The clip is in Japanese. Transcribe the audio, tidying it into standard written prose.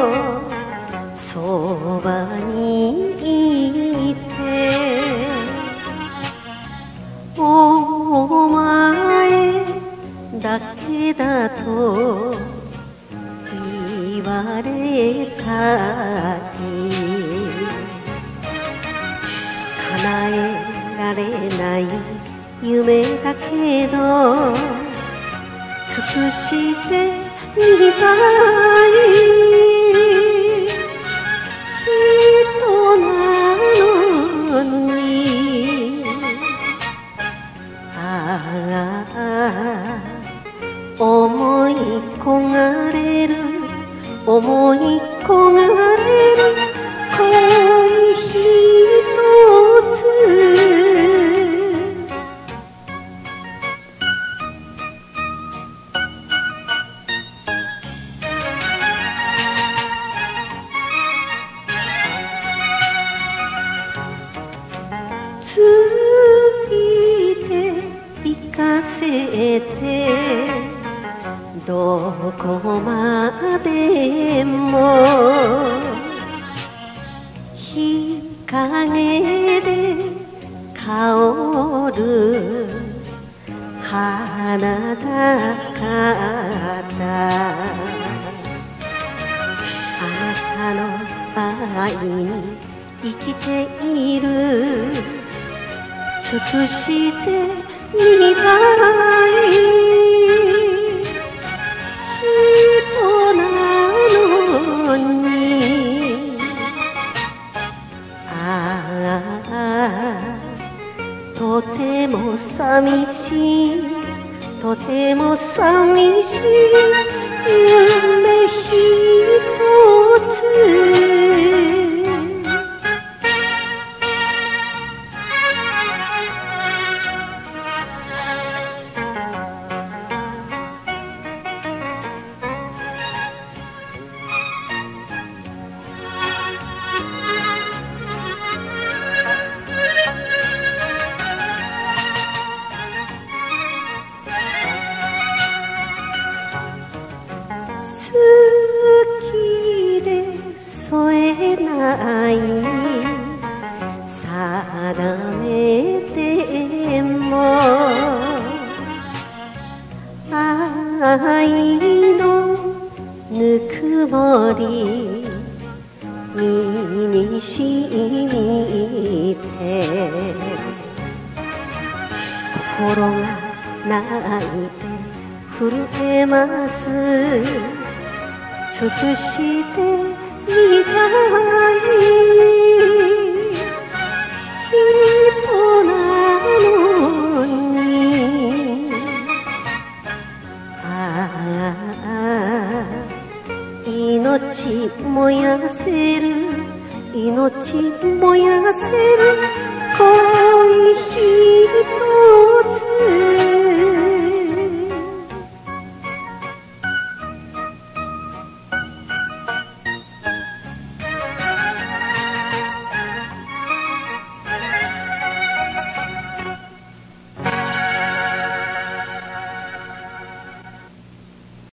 そばにいてお前だけだと言われたい叶えられない夢だけど尽くしてみたい人なのにああ思い焦がれる思い焦がれる恋ひとつついて行かせてどこまでも日陰で香る花だからあなたの愛に生きている尽くしてみたい人なのにああとても寂しいとても寂しい夢ひとつ好きで添えない定めても愛のぬくもり身にしみて心が泣いて震えます尽くしてみたい人なのにああ命燃やせる命燃やせる恋ひとつ